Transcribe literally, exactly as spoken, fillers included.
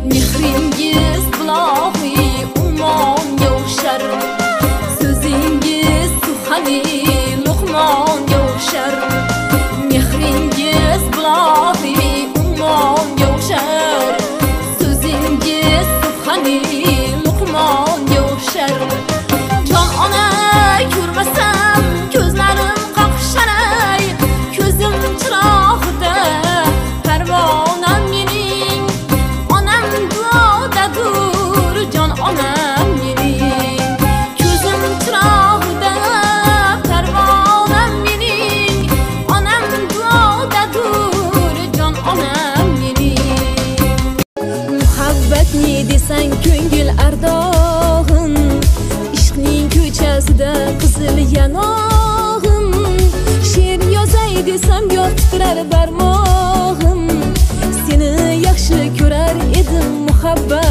mehringiz buloqi ummonga o'xshar, so'zingiz suxani luqmonga o'xshar. Mehringiz buloqi ummonga o'xshar, so'zingiz suxani luqmonga o'xshar. Jon ona ko'rmasam ko'zlarim qaqsharay, ko'zim chirog'ida parvonam mening, onam duodadur jon onam mening. Ko'zim chirog'ida parvonam mening, onam duodadur jon onam mening. Muhabbat ne desang ko'ngil ardog'im, ishqning ko'chasida qizil yanog'im. She'r yozay desam yod titrar barmog'im, seni yaxshi ko'rar edim muhabbat